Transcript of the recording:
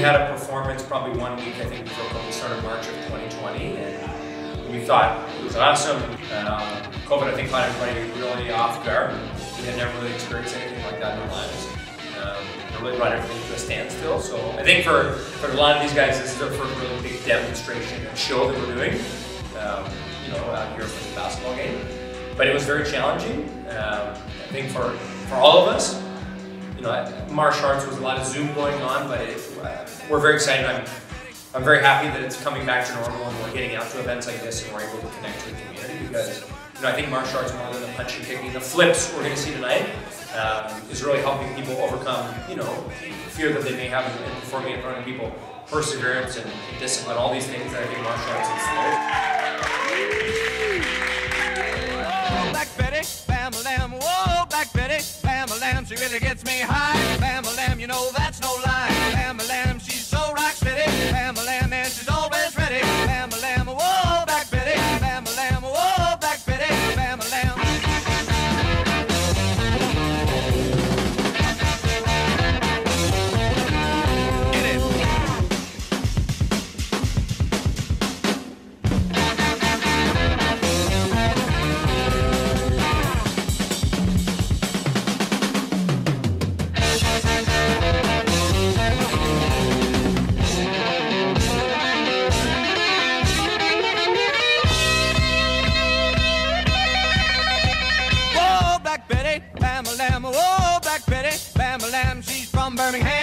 had a performance probably 1 week, I think, before the start of March of 2020, and we thought it was awesome. COVID, I think, caught everybody really off guard. We had never really experienced anything like that in our lives. It really brought everything to a standstill. So I think for a lot of these guys, this is their first really big demonstration and show that we're doing, you know, out here for the basketball game. But it was very challenging. I think for all of us, you know, martial arts was a lot of Zoom going on, but we're very excited. I'm very happy that it's coming back to normal and we're getting out to events like this and we're able to connect to the community because, you know, I think martial arts more than the punching, kicking, the flips we're going to see tonight is really helping people overcome, you know, fear that they may have in performing in front of people, perseverance and discipline, all these things that I think martial arts instills. Oh, Black Betty, Bam-a-lam, whoa, Black Betty, Bam-a-lam, she really gets me high. Bam-a-lam, you know that's no lie. Bam-a-lam, she's so rock steady. Bam-a-lam, and she's always ready. Bam-a-lam, whoa, Black Betty, Bam-a-lam, whoa, Black Betty, Bam-a-lam. Bam-a-lam, she's from Birmingham.